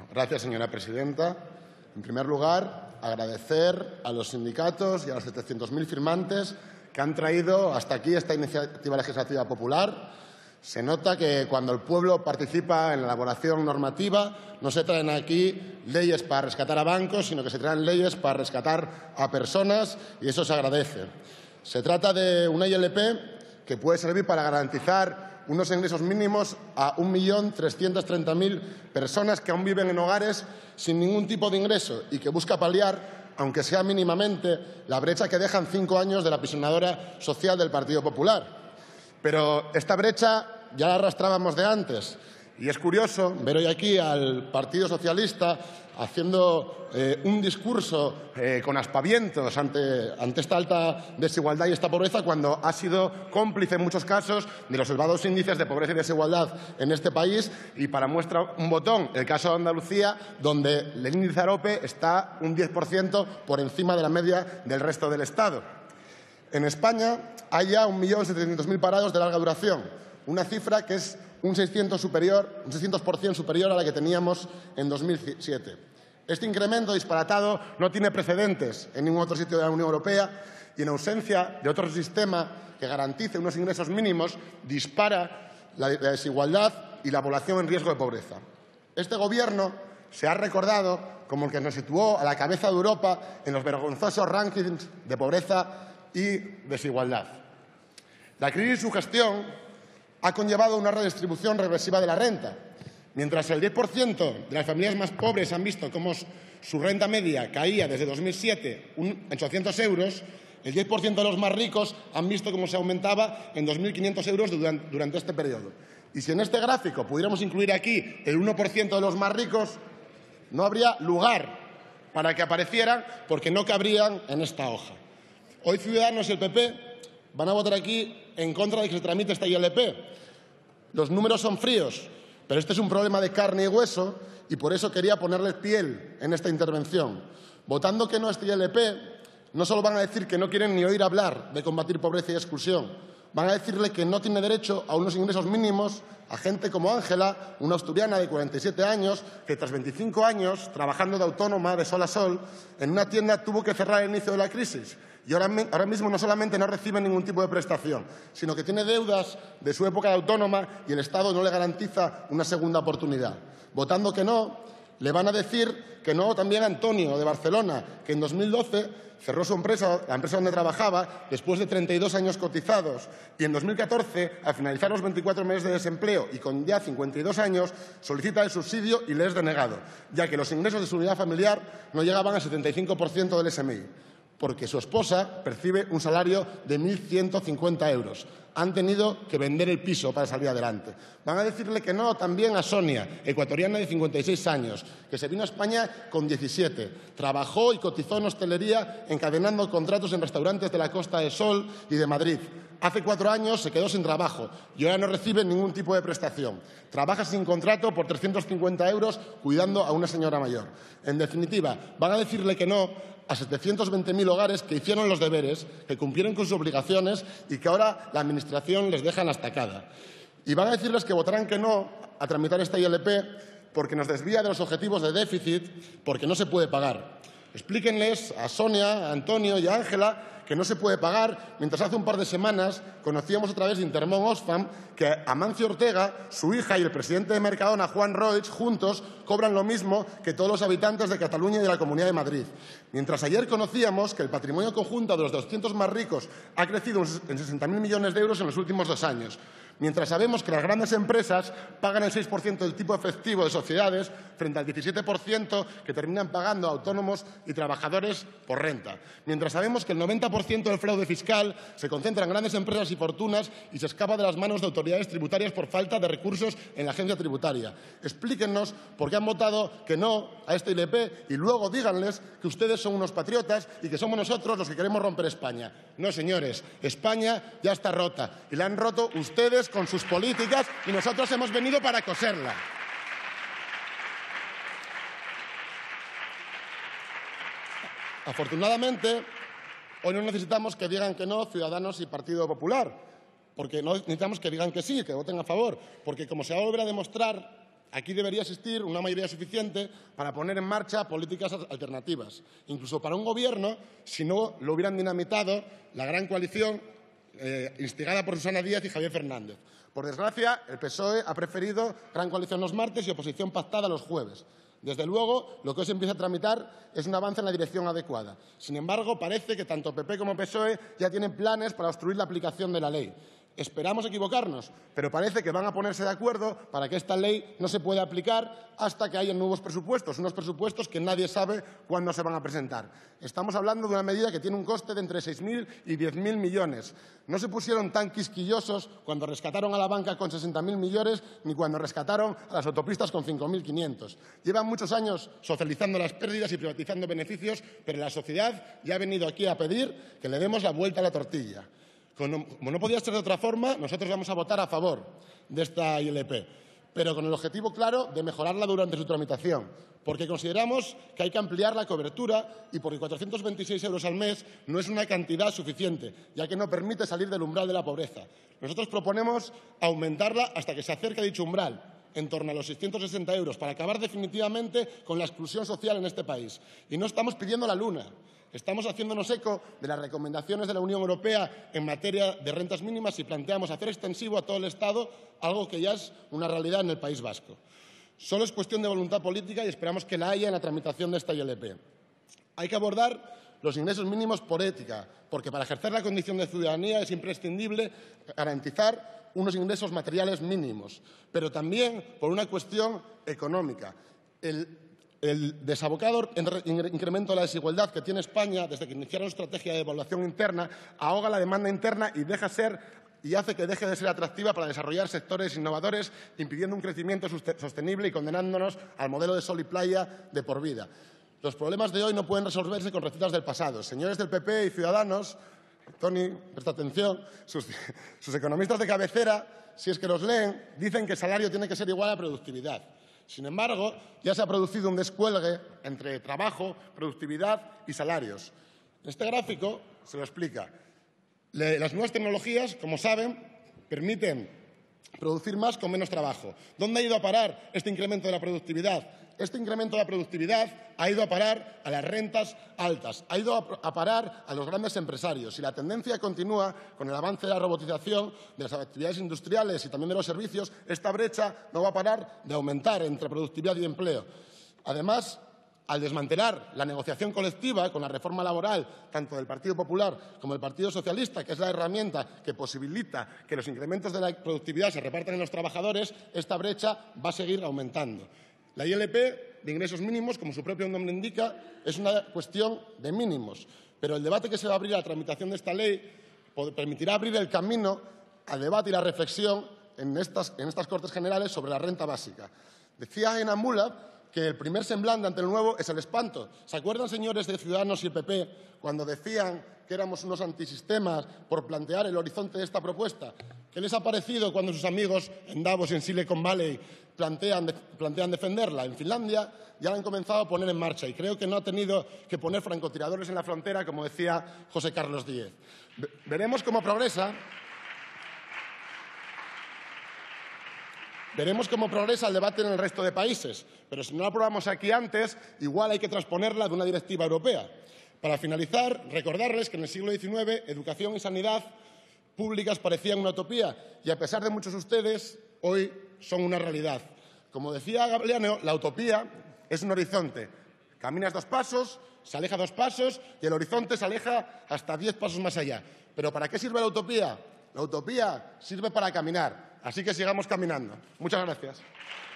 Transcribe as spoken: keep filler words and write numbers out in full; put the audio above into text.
Gracias, señora presidenta. En primer lugar, agradecer a los sindicatos y a los setecientos mil firmantes que han traído hasta aquí esta iniciativa legislativa popular. Se nota que cuando el pueblo participa en la elaboración normativa no se traen aquí leyes para rescatar a bancos, sino que se traen leyes para rescatar a personas, y eso se agradece. Se trata de una I L P que puede servir para garantizar unos ingresos mínimos a un millón trescientos treinta mil personas que aún viven en hogares sin ningún tipo de ingreso y que busca paliar, aunque sea mínimamente, la brecha que dejan cinco años de la apisonadora social del Partido Popular. Pero esta brecha ya la arrastrábamos de antes. Y es curioso ver hoy aquí al Partido Socialista haciendo eh, un discurso eh, con aspavientos ante, ante esta alta desigualdad y esta pobreza, cuando ha sido cómplice en muchos casos de los elevados índices de pobreza y desigualdad en este país. Y para muestra un botón, el caso de Andalucía, donde el índice AROPE está un diez por ciento por encima de la media del resto del Estado. En España hay ya un millón setecientos mil parados de larga duración, una cifra que es un seiscientos por ciento superior a la que teníamos en dos mil siete. Este incremento disparatado no tiene precedentes en ningún otro sitio de la Unión Europea y, en ausencia de otro sistema que garantice unos ingresos mínimos, dispara la desigualdad y la población en riesgo de pobreza. Este Gobierno se ha recordado como el que nos situó a la cabeza de Europa en los vergonzosos rankings de pobreza y desigualdad. La crisis y su gestión ha conllevado una redistribución regresiva de la renta. Mientras el diez por ciento de las familias más pobres han visto cómo su renta media caía desde dos mil siete en ochocientos euros, el diez por ciento de los más ricos han visto cómo se aumentaba en dos mil quinientos euros durante, durante este periodo. Y si en este gráfico pudiéramos incluir aquí el uno por ciento de los más ricos, no habría lugar para que aparecieran, porque no cabrían en esta hoja. Hoy Ciudadanos y el P P van a votar aquí en contra de que se tramite esta I L P. Los números son fríos, pero este es un problema de carne y hueso y por eso quería ponerles piel en esta intervención. Votando que no a esta I L P, no solo van a decir que no quieren ni oír hablar de combatir pobreza y exclusión, van a decirle que no tiene derecho a unos ingresos mínimos a gente como Ángela, una asturiana de cuarenta y siete años, que tras veinticinco años, trabajando de autónoma de sol a sol, en una tienda tuvo que cerrar al inicio de la crisis. Y ahora, ahora mismo no solamente no recibe ningún tipo de prestación, sino que tiene deudas de su época de autónoma y el Estado no le garantiza una segunda oportunidad. Votando que no, le van a decir que no también a Antonio, de Barcelona, que en dos mil doce cerró su empresa, la empresa donde trabajaba, después de treinta y dos años cotizados. Y en dos mil catorce, al finalizar los veinticuatro meses de desempleo y con ya cincuenta y dos años, solicita el subsidio y le es denegado, ya que los ingresos de su unidad familiar no llegaban al setenta y cinco por ciento del S M I. Porque su esposa percibe un salario de mil ciento cincuenta euros. Han tenido que vender el piso para salir adelante. Van a decirle que no también a Sonia, ecuatoriana de cincuenta y seis años, que se vino a España con diecisiete. Trabajó y cotizó en hostelería, encadenando contratos en restaurantes de la Costa del Sol y de Madrid. Hace cuatro años se quedó sin trabajo y ahora no recibe ningún tipo de prestación. Trabaja sin contrato por trescientos cincuenta euros cuidando a una señora mayor. En definitiva, van a decirle que no a setecientos veinte mil hogares que hicieron los deberes, que cumplieron con sus obligaciones y que ahora la Administración les deja en la estacada. Y van a decirles que votarán que no a tramitar esta I L P porque nos desvía de los objetivos de déficit, porque no se puede pagar. Explíquenles a Sonia, a Antonio y a Ángela que no se puede pagar, mientras hace un par de semanas conocíamos a través de Intermón Oxfam que Amancio Ortega, su hija y el presidente de Mercadona, Juan Roig, juntos cobran lo mismo que todos los habitantes de Cataluña y de la Comunidad de Madrid. Mientras ayer conocíamos que el patrimonio conjunto de los doscientos más ricos ha crecido en sesenta mil millones de euros en los últimos dos años. Mientras sabemos que las grandes empresas pagan el seis por ciento del tipo efectivo de sociedades frente al diecisiete por ciento que terminan pagando autónomos y trabajadores por renta. Mientras sabemos que el noventa por ciento del fraude fiscal se concentra en grandes empresas y fortunas y se escapa de las manos de autoridades tributarias por falta de recursos en la agencia tributaria. Explíquennos por qué han votado que no a esta I L P y luego díganles que ustedes son unos patriotas y que somos nosotros los que queremos romper España. No, señores, España ya está rota y la han roto ustedes con sus políticas y nosotros hemos venido para coserla. Afortunadamente, hoy no necesitamos que digan que no Ciudadanos y Partido Popular, porque no necesitamos que digan que sí, que voten a favor, porque como se va a volver a demostrar Aquí debería existir una mayoría suficiente para poner en marcha políticas alternativas. Incluso para un gobierno, si no lo hubieran dinamitado la gran coalición eh, instigada por Susana Díaz y Javier Fernández. Por desgracia, el P S O E ha preferido gran coalición los martes y oposición pactada los jueves. Desde luego, lo que hoy se empieza a tramitar es un avance en la dirección adecuada. Sin embargo, parece que tanto P P como P S O E ya tienen planes para obstruir la aplicación de la ley. Esperamos equivocarnos, pero parece que van a ponerse de acuerdo para que esta ley no se pueda aplicar hasta que haya nuevos presupuestos, unos presupuestos que nadie sabe cuándo se van a presentar. Estamos hablando de una medida que tiene un coste de entre seis mil y diez mil millones. No se pusieron tan quisquillosos cuando rescataron a la banca con sesenta mil millones ni cuando rescataron a las autopistas con cinco mil quinientos. Llevan muchos años socializando las pérdidas y privatizando beneficios, pero la sociedad ya ha venido aquí a pedir que le demos la vuelta a la tortilla. Como no podía ser de otra forma, nosotros vamos a votar a favor de esta I L P, pero con el objetivo claro de mejorarla durante su tramitación, porque consideramos que hay que ampliar la cobertura y porque cuatrocientos veintiséis euros al mes no es una cantidad suficiente, ya que no permite salir del umbral de la pobreza. Nosotros proponemos aumentarla hasta que se acerque a dicho umbral, en torno a los seiscientos sesenta euros, para acabar definitivamente con la exclusión social en este país. Y no estamos pidiendo la luna. Estamos haciéndonos eco de las recomendaciones de la Unión Europea en materia de rentas mínimas y planteamos hacer extensivo a todo el Estado algo que ya es una realidad en el País Vasco. Solo es cuestión de voluntad política y esperamos que la haya en la tramitación de esta I L P. Hay que abordar los ingresos mínimos por ética, porque para ejercer la condición de ciudadanía es imprescindible garantizar unos ingresos materiales mínimos, pero también por una cuestión económica. El El desabocado incremento de la desigualdad que tiene España desde que iniciaron su estrategia de evaluación interna ahoga la demanda interna y deja ser y hace que deje de ser atractiva para desarrollar sectores innovadores, impidiendo un crecimiento sostenible y condenándonos al modelo de sol y playa de por vida. Los problemas de hoy no pueden resolverse con recetas del pasado. Señores del P P y Ciudadanos, Tony, presta atención, sus, sus economistas de cabecera, si es que los leen, dicen que el salario tiene que ser igual a productividad. Sin embargo, ya se ha producido un descuelgue entre trabajo, productividad y salarios. En este gráfico se lo explica. Le, las nuevas tecnologías, como saben, permiten producir más con menos trabajo. ¿Dónde ha ido a parar este incremento de la productividad? Este incremento de la productividad ha ido a parar a las rentas altas, ha ido a parar a los grandes empresarios. Y la tendencia continúa con el avance de la robotización, de las actividades industriales y también de los servicios. Esta brecha no va a parar de aumentar entre productividad y empleo. Además, al desmantelar la negociación colectiva con la reforma laboral, tanto del Partido Popular como del Partido Socialista, que es la herramienta que posibilita que los incrementos de la productividad se repartan en los trabajadores, esta brecha va a seguir aumentando. La I L P de ingresos mínimos, como su propio nombre indica, es una cuestión de mínimos, pero el debate que se va a abrir a la tramitación de esta ley permitirá abrir el camino al debate y la reflexión en estas, en estas Cortes Generales sobre la renta básica. Decía Aina Mula que el primer semblante ante el nuevo es el espanto. ¿Se acuerdan, señores de Ciudadanos y P P, cuando decían que éramos unos antisistemas por plantear el horizonte de esta propuesta? ¿Qué les ha parecido cuando sus amigos en Davos y en Silicon Valley plantean, plantean defenderla? En Finlandia ya la han comenzado a poner en marcha y creo que no ha tenido que poner francotiradores en la frontera, como decía José Carlos Díez. Veremos cómo progresa. Veremos cómo progresa el debate en el resto de países, pero si no lo aprobamos aquí antes, igual hay que transponerla de una directiva europea. Para finalizar, recordarles que en el siglo diecinueve educación y sanidad públicas parecían una utopía y, a pesar de muchos de ustedes, hoy son una realidad. Como decía Galeano, la utopía es un horizonte. Caminas dos pasos, se aleja dos pasos y el horizonte se aleja hasta diez pasos más allá. ¿Pero para qué sirve la utopía? La utopía sirve para caminar. Así que sigamos caminando. Muchas gracias.